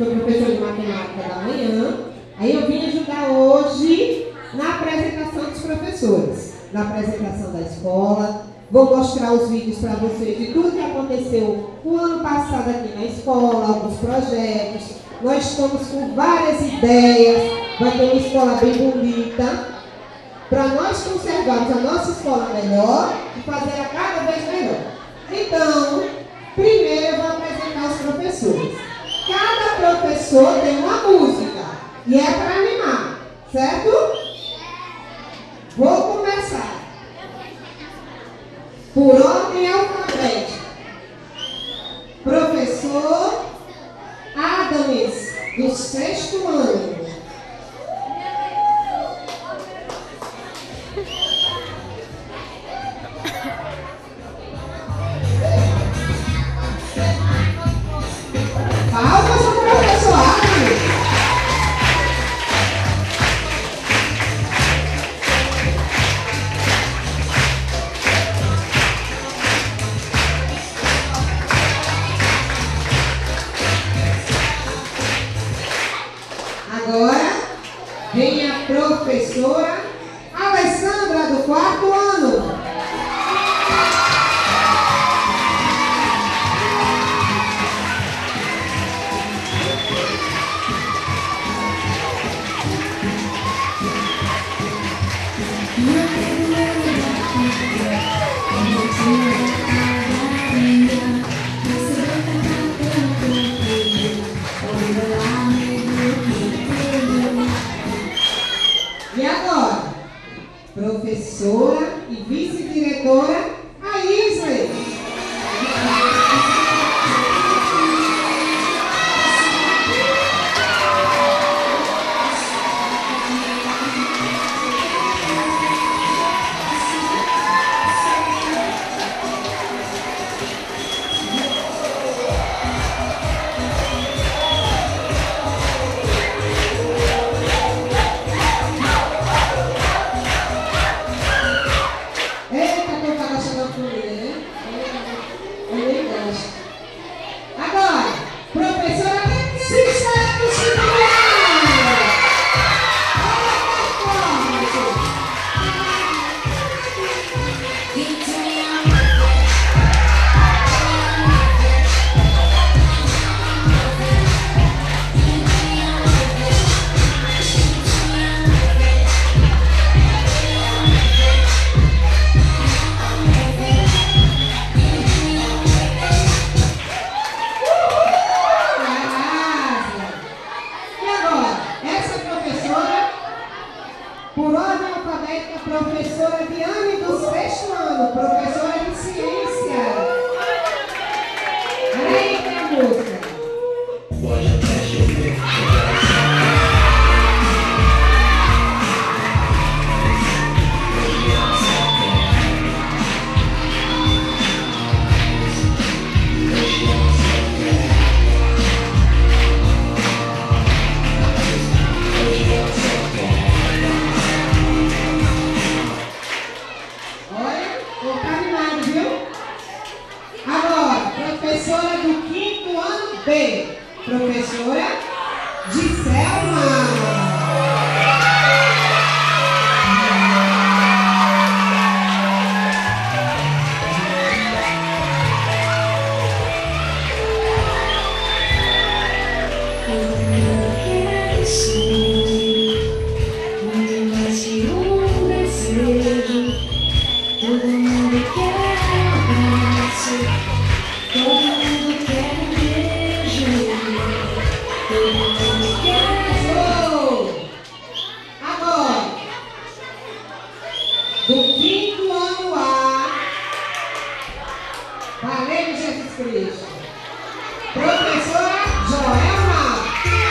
sou professora de matemática da manhã. Aí eu vim ajudar hoje na apresentação dos professores, na apresentação da escola. Vou mostrar os vídeos para vocês de tudo que aconteceu o ano passado aqui na escola, alguns projetos. Nós estamos com várias ideias, vai ter uma escola bem bonita, para nós conservarmos a nossa escola melhor e fazer a cada vez melhor. Então, primeiro eu vou apresentar os professores. Cada professor tem uma música e é para animar, certo? Vou começar. Por ordem alfabética. Professor Adams, do 6º ano. Palmas ao professor Adams. Agora vem a professora Alessandra, do 4º ano. E agora, professora e vice-diretora Aísle. Agora, professora Cícera do 5º ano. Por ordem alfabética, professora Diane, do 6º ano, professora de ciência. Olha aí que é a música. Professora do 5º ano B, professora Giselma. Agora, do 5º ano A, valeu Jesus Cristo, professora Joelma.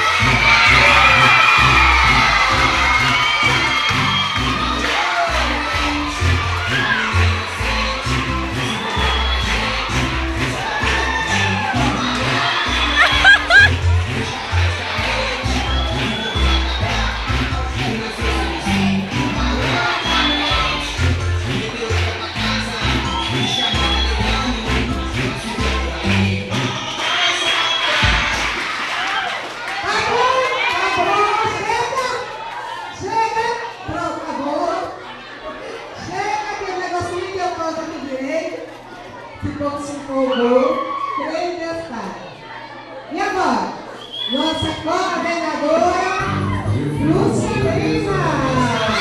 pouco se empolgou. Creio em Deus Pai. E agora? Nossa coordenadora, Lúcia Lima.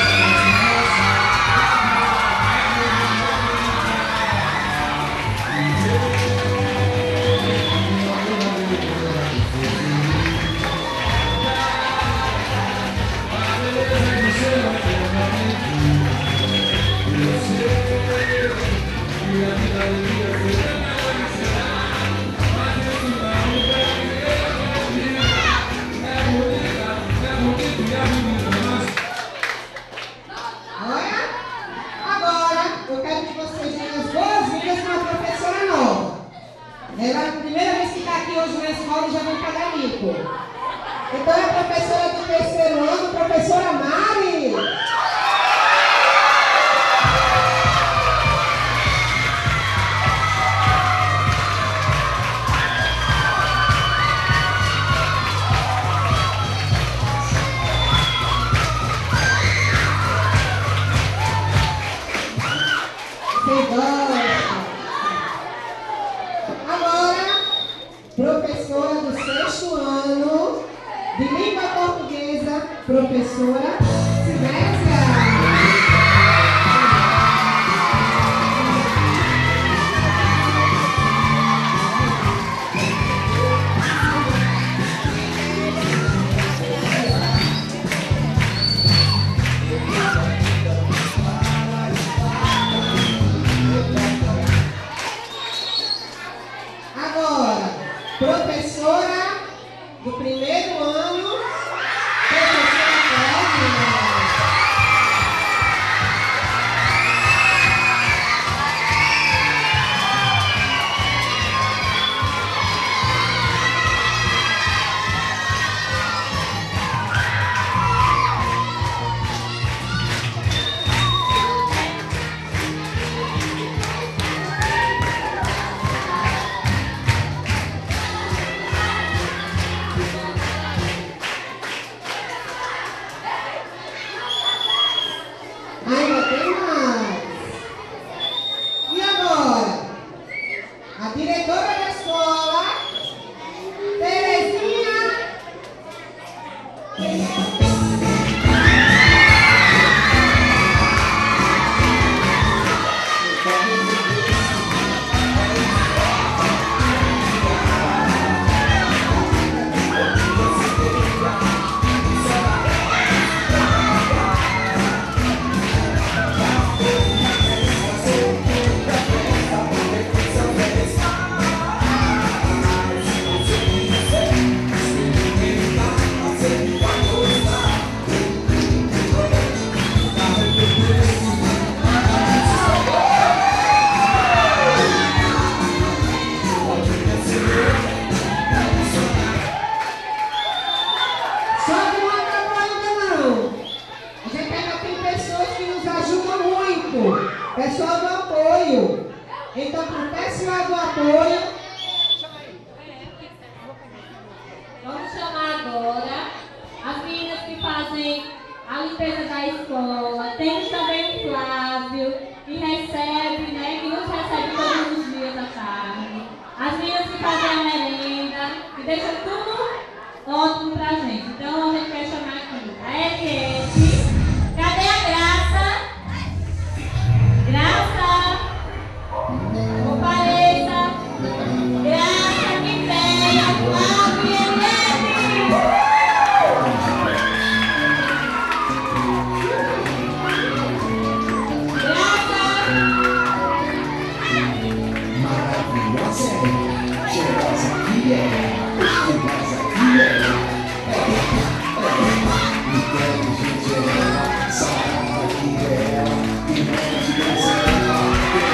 Ela é a primeira vez que está aqui hoje na escola e já vem pagar mico. Então é a professora do terceiro ano, professora Mari. Você gosta? Professora do sexto ano de língua portuguesa, professora Sinésia. Professora do primeiro ano, professora Cláudia. Ainda tem mais. E agora? A diretora da escola, Terezinha. Pessoal do apoio. Então, para o pessoal do apoio, vamos chamar agora as meninas que fazem a limpeza da escola. Temos também o Flávio, que recebe, né, que nos recebe todos os dias à tarde. As meninas que fazem a merenda, que deixam tudo ótimo pra gente. Então, a gente quer chamar aqui a Eliette. Cadê a Graça? Graça, compareça. Graça, que venha, Flávio e Eliette. Graça. Maravilhosa é, cheirosa que é, estilosa que é. Inteligente é ela, sarada que é ela, e mais de graça é ela.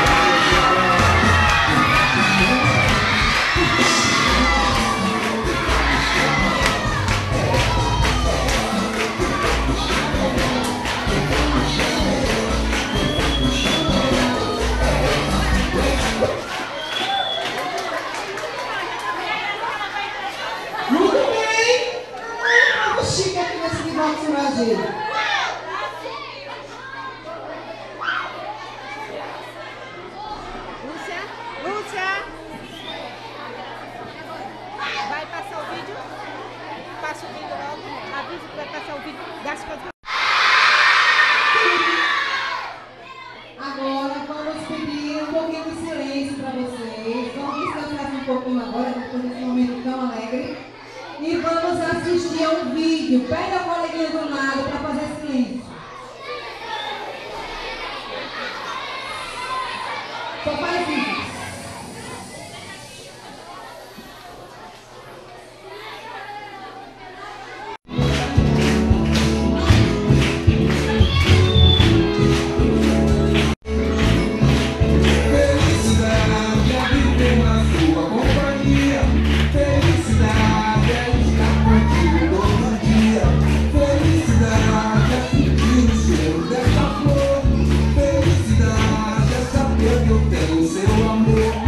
muito bem. Vamos chique aqui nesse Vivaldo Suragir. Lúcia, e vamos assistir a um vídeo. Pega a coleguinha do lado para fazer silêncio. Só faz isso. Seu amor